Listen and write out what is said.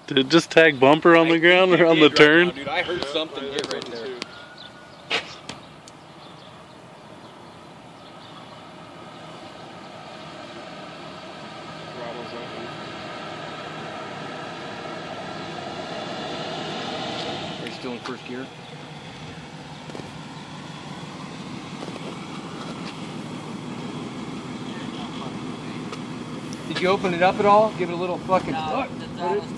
Did it just tag bumper on the ground or on the turn? Now, dude, I heard something hit right there. Are you still in first gear? Did you open it up at all? Give it a little fucking... No, the throttle's